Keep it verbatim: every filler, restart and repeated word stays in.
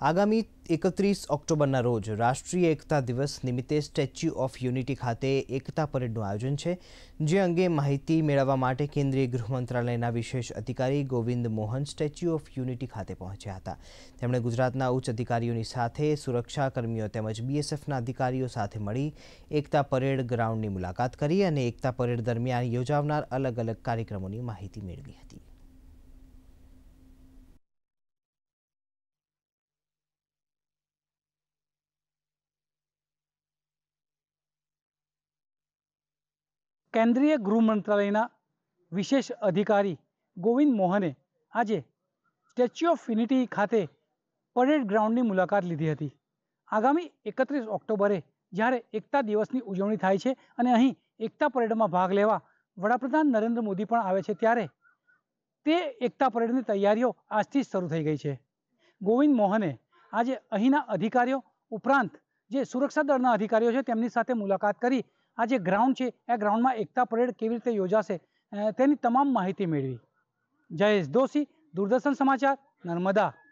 આગામી એકત્રીસ ઓક્ટોબરના રોજ રાષ્ટ્રીય એકતા દિવસ નિમિત્તે સ્ટેચ્યુ ઓફ યુનિટી ખાતે એકતા પરેડનું આયોજન છે, જે અંગે માહિતી મેળવવા માટે કેન્દ્રીય ગૃહ મંત્રાલયના વિશેષ અધિકારી Govind Mohan statue of unity ખાતે પહોંચ્યા હતા। તેમણે ગુજરાતના ઉચ્ચ અધિકારીઓની સાથે સુરક્ષા કર્મીઓ તેમજ બીએસએફના અધિકારીઓ સાથે મળી એકતા પરેડ ગ્રાઉન્ડની મુલાકાત કરી અને એકતા પરેડ દરમિયાન યોજાનાર અલગ અલગ કાર્યક્રમોની માહિતી મેળવી હતી। केंद्रीय गृह मंत्रालयના વિશેષ અધિકારી ગોવિંદ મોહને આજે સ્ટેચ્યુ ઓફ યુનિટી ખાતે પરેડ ગ્રાઉન્ડની મુલાકાત લીધી હતી। આગામી એકત્રીસ ઓક્ટોબરે જ્યારે એકતા દિવસની ઉજવણી થાય છે અને અહીં એકતા પરેડમાં ભાગ લેવા વડાપ્રધાન નરેન્દ્ર મોદી પણ આવે છે, ત્યારે તે એકતા પરેડની તૈયારીઓ આજથી શરૂ થઈ ગઈ છે। ગોવિંદ મોહને આજે અહીંના અધિકારીઓ ઉપરાંત જે સુરક્ષા દળના અધિકારીઓ છે તેમની સાથે મુલાકાત કરી આ જે ગ્રાઉન્ડ છે એ ગ્રાઉન્ડમાં એકતા પરેડ કેવી રીતે યોજાશે તેની તમામ માહિતી મેળવી। જયેશ દોશી, દૂરદર્શન સમાચાર, નર્મદા।